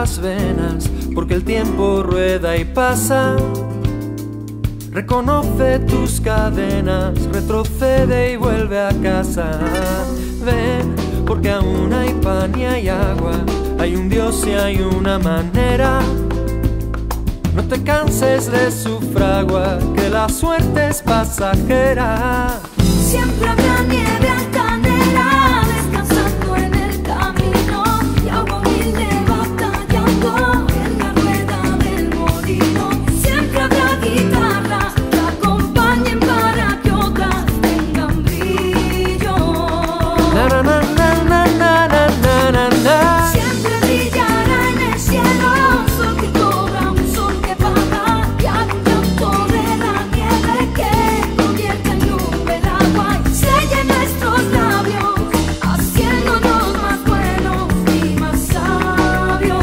las venas, porque el tiempo rueda y pasa. Reconoce tus cadenas, retrocede y vuelve a casa. Ven, porque aún hay pan y hay agua, hay un Dios y hay una manera. No te canses de su fragua, que la suerte es pasajera. Siempre habrá nieve altanera, descansando en el camino, y agua humilde batallando en la rueda del molino. Siempre habrá guitarras que acompañen para que otras tengan brillo. Na, na, na, na, na, na, na, na, na. Siempre brillará en el cielo un sol que cobra, un sol que paga, y algún llanto de la nieve que convierte en nube el agua y sella nuestros labios, haciéndonos más buenos y más sabios.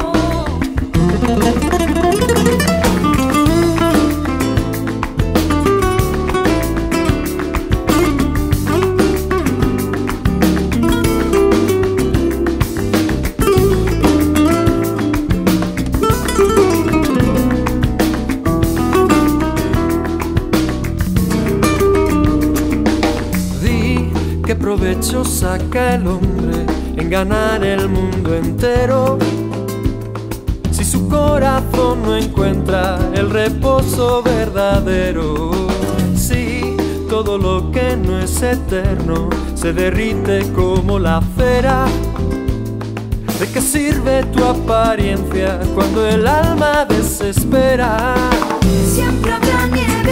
Di qué provecho saca el hombre en ganar el mundo entero, si su corazón no encuentra el reposo verdadero. Si todo lo que no es eterno se derrite como la cera, ¿de qué sirve tu apariencia cuando el alma desespera? Siempre habrá nieve